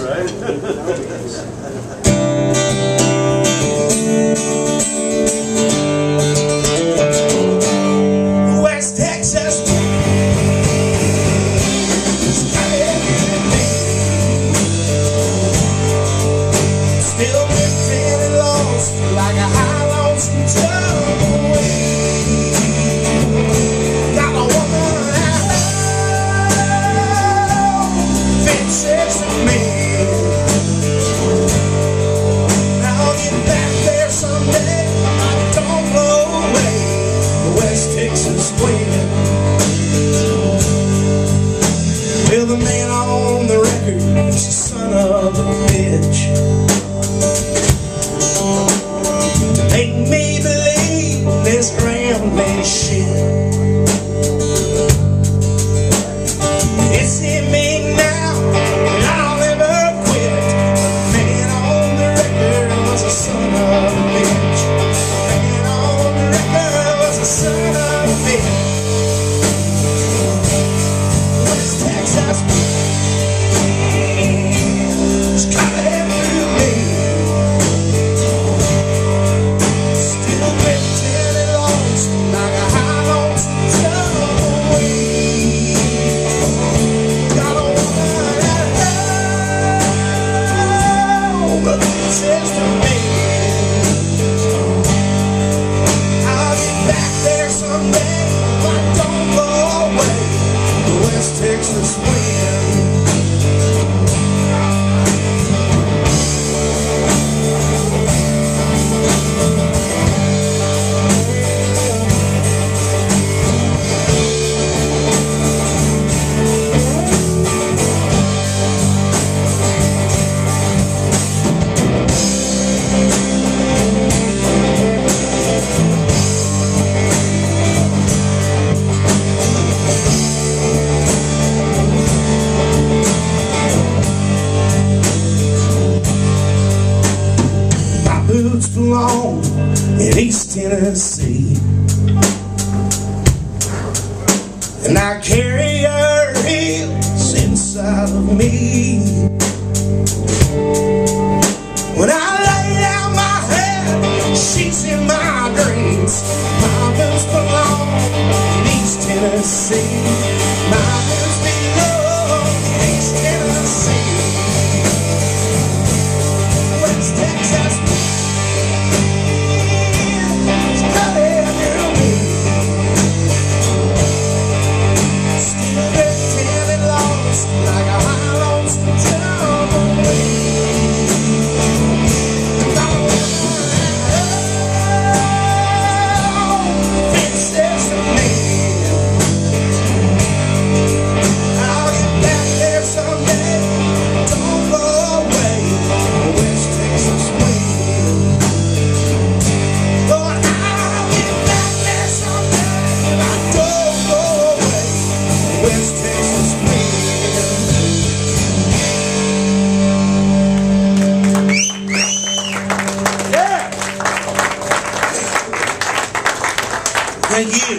right? West Texas. Still drifting and lost like a high lonesome tumbleweed. Got a woman at home, fences to me. I'll get back there someday. I don't blow away the West Texas wind. Well, the man on the record is the son of a bitch. Make me believe this rambling shit. It's in me now, and I'll never quit. The man on the record was a son of a bitch. The man on the record was a son of a bitch. West Texas is coming through me. Texas wind. Boots belong in East Tennessee, and I carry her heels inside of me. When I lay down my head, she's in my dreams. My boots belong in East Tennessee.